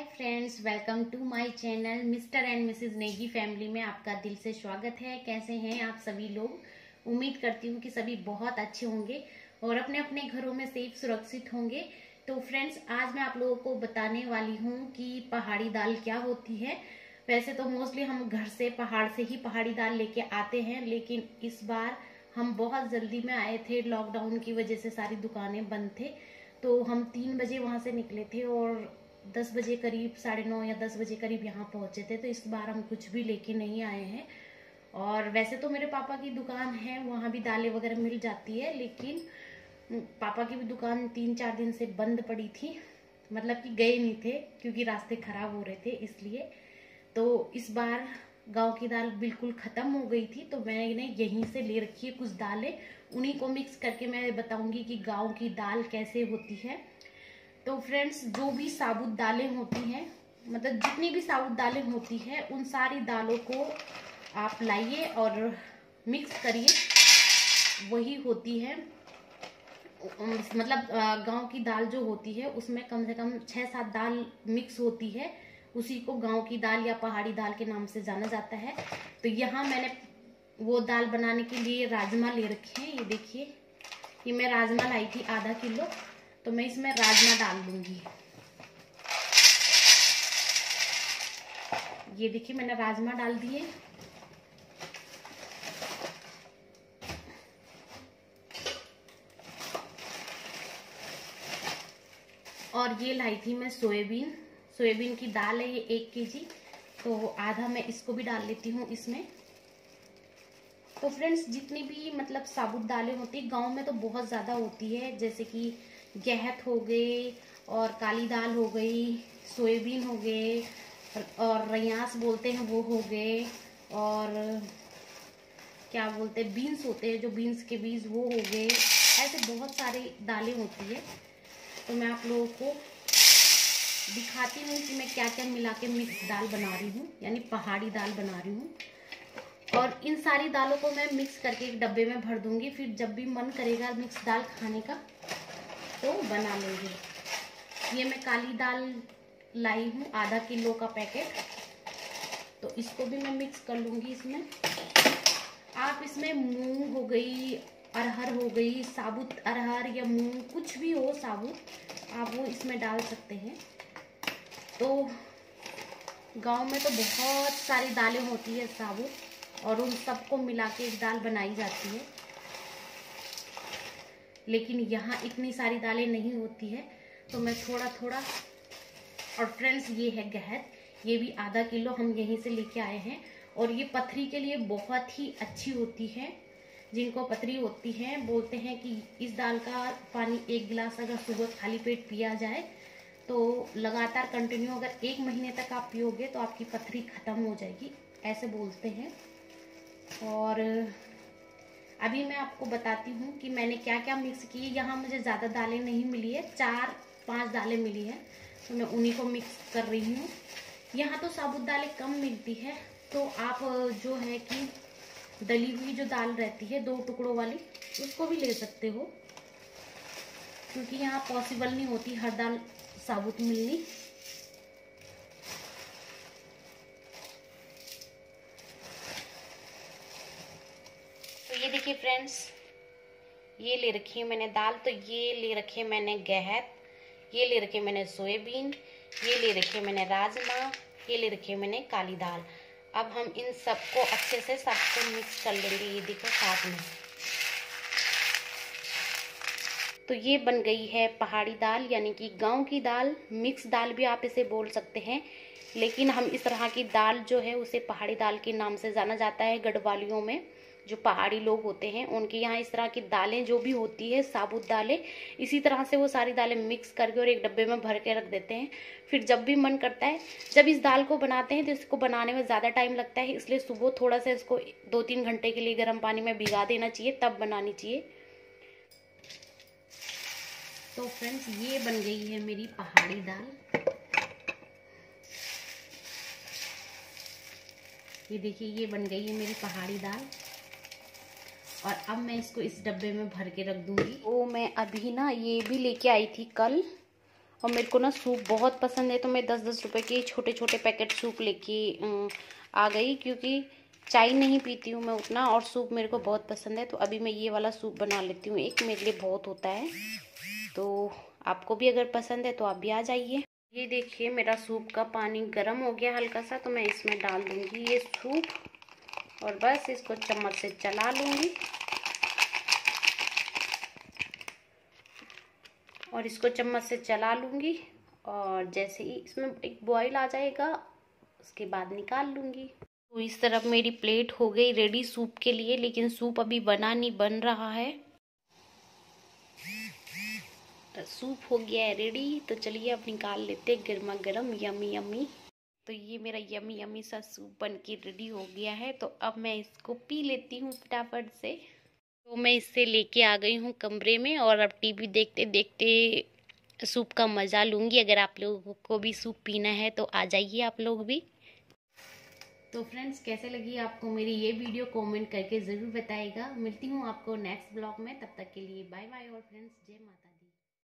Hi friends, welcome to my channel Mr and Mrs Negi family में आपका दिल से स्वागत है। कैसे हैं आप सभी लोग? उम्मीद करती हूँ कि सभी बहुत अच्छे होंगे और अपने अपने घरों में सेफ सुरक्षित होंगे। तो फ्रेंड्स, आज मैं आप लोगों को बताने वाली हूँ कि पहाड़ी दाल क्या होती है। वैसे तो मोस्टली हम घर से पहाड़ से ही पहाड़ी दाल लेके आते हैं, लेकिन इस बार हम बहुत जल्दी में आए थे। लॉकडाउन की वजह से सारी दुकानें बंद थे, तो हम 3 बजे वहां से निकले थे और 10 बजे करीब, 9:30 या 10 बजे करीब यहाँ पहुंचे थे। तो इस बार हम कुछ भी लेके नहीं आए हैं। और वैसे तो मेरे पापा की दुकान है, वहाँ भी दालें वगैरह मिल जाती है, लेकिन पापा की भी दुकान 3-4 दिन से बंद पड़ी थी। मतलब कि गए नहीं थे क्योंकि रास्ते खराब हो रहे थे, इसलिए। तो इस बार गांव की दाल बिल्कुल खत्म हो गई थी, तो मैंने यहीं से ले रखी है कुछ दालें। उन्हीं को मिक्स करके मैं बताऊंगी कि गांव की दाल कैसे होती है। तो फ्रेंड्स, जो भी साबुत दालें होती हैं, मतलब जितनी भी साबुत दालें होती हैं, उन सारी दालों को आप लाइए और मिक्स करिए। वही होती है, मतलब गांव की दाल जो होती है उसमें कम से कम 6-7 दाल मिक्स होती है। उसी को गांव की दाल या पहाड़ी दाल के नाम से जाना जाता है। तो यहाँ मैंने वो दाल बनाने के लिए राजमा ले रखे हैं। ये देखिए, ये मैं राजमा लाई थी आधा किलो, तो मैं इसमें राजमा डाल दूंगी। ये देखिए, मैंने राजमा डाल दिए। और ये लाई थी मैं सोयाबीन की दाल है, ये 1 केजी, तो आधा मैं इसको भी डाल लेती हूँ इसमें। तो फ्रेंड्स, जितनी भी मतलब साबुत दालें होती है गांव में तो बहुत ज्यादा होती है, जैसे कि गहत हो गए और काली दाल हो गई, सोयाबीन हो गए और रयास बोलते हैं वो हो गए, और क्या बोलते हैं बीन्स होते हैं, जो बीन्स के बीज वो हो गए। ऐसे बहुत सारी दालें होती है। तो मैं आप लोगों को दिखाती हूँ कि मैं क्या क्या मिला के मिक्स दाल बना रही हूँ, यानी पहाड़ी दाल बना रही हूँ। और इन सारी दालों को मैं मिक्स करके एक डब्बे में भर दूंगी, फिर जब भी मन करेगा मिक्स दाल खाने का तो बना लेंगे। ये मैं काली दाल लाई हूँ, आधा किलो का पैकेट, तो इसको भी मैं मिक्स कर लूंगी इसमें। आप इसमें मूंग हो गई, अरहर हो गई, साबुत अरहर या मूंग कुछ भी हो साबुत, आप वो इसमें डाल सकते हैं। तो गांव में तो बहुत सारी दालें होती है साबुत, और उन सबको मिला के एक दाल बनाई जाती है, लेकिन यहाँ इतनी सारी दालें नहीं होती है, तो मैं थोड़ा थोड़ा। और फ्रेंड्स, ये है गहत, ये भी आधा किलो हम यहीं से लेके आए हैं, और ये पथरी के लिए बहुत ही अच्छी होती है। जिनको पथरी होती है बोलते हैं कि इस दाल का पानी 1 गिलास अगर सुबह खाली पेट पिया जाए तो लगातार कंटिन्यू अगर 1 महीने तक आप पियोगे तो आपकी पथरी खत्म हो जाएगी, ऐसे बोलते हैं। और अभी मैं आपको बताती हूँ कि मैंने क्या क्या मिक्स की। यहाँ मुझे ज़्यादा दालें नहीं मिली है, 4-5 दालें मिली है, तो मैं उन्हीं को मिक्स कर रही हूँ। यहाँ तो साबुत दालें कम मिलती है, तो आप जो है कि दली हुई जो दाल रहती है 2 टुकड़ों वाली, उसको भी ले सकते हो, क्योंकि यहाँ पॉसिबल नहीं होती हर दाल साबुत मिलनी। तो ये देखिए फ्रेंड्स, ये ले रखी है मैंने दाल। तो ये ले रखे मैंने गहत, ये ले रखे मैंने सोयाबीन, ये ले रखे मैंने राजमा, ये ले रखे मैंने काली दाल। अब हम इन सबको अच्छे से सबको मिक्स कर लेंगे। ये देखो साथ में, तो ये बन गई है पहाड़ी दाल, यानी कि गांव की दाल, मिक्स दाल भी आप इसे बोल सकते हैं। लेकिन हम इस तरह की दाल जो है उसे पहाड़ी दाल के नाम से जाना जाता है। गढ़वालियों में जो पहाड़ी लोग होते हैं उनके यहाँ इस तरह की दालें जो भी होती है साबुत दालें, इसी तरह से वो सारी दालें मिक्स करके और एक डब्बे में भर के रख देते हैं। फिर जब भी मन करता है, जब इस दाल को बनाते हैं तो इसको बनाने में ज़्यादा टाइम लगता है, इसलिए सुबह थोड़ा सा इसको 2-3 घंटे के लिए गर्म पानी में भिगा देना चाहिए, तब बनानी चाहिए। तो फ्रेंड्स, ये बन गई है मेरी पहाड़ी दाल। ये देखिए, ये बन गई है मेरी पहाड़ी दाल, और अब मैं इसको इस डब्बे में भर के रख दूंगी। तो मैं अभी ना ये भी लेके आई थी कल, और मेरे को ना सूप बहुत पसंद है, तो मैं 10-10 रुपए के छोटे छोटे पैकेट सूप लेके आ गई, क्योंकि चाय नहीं पीती हूँ मैं उतना, और सूप मेरे को बहुत पसंद है। तो अभी मैं ये वाला सूप बना लेती हूँ, एक मेरे लिए बहुत होता है। तो आपको भी अगर पसंद है तो आप भी आ जाइए। ये देखिए मेरा सूप का पानी गर्म हो गया हल्का सा, तो मैं इसमें डाल दूंगी ये सूप और बस इसको चम्मच से चला लूंगी। और इसको चम्मच से चला लूंगी, और जैसे ही इसमें एक बॉईल आ जाएगा उसके बाद निकाल लूंगी। तो इस तरफ मेरी प्लेट हो गई रेडी सूप के लिए, लेकिन सूप अभी बना नहीं, बन रहा है। तो सूप हो गया है रेडी, तो चलिए अब निकाल लेते हैं गर्मा गर्म यमी यमी। तो ये मेरा यमी यमी सा सूप बन के रेडी हो गया है, तो अब मैं इसको पी लेती हूँ फटाफट से। तो मैं इससे लेके आ गई हूँ कमरे में, और अब टीवी देखते देखते सूप का मज़ा लूँगी। अगर आप लोगों को भी सूप पीना है तो आ जाइए आप लोग भी। तो फ्रेंड्स, कैसे लगी आपको मेरी ये वीडियो कमेंट करके ज़रूर बताइएगा। मिलती हूँ आपको नेक्स्ट ब्लॉग में, तब तक के लिए बाय बाय। और फ्रेंड्स, जय माता।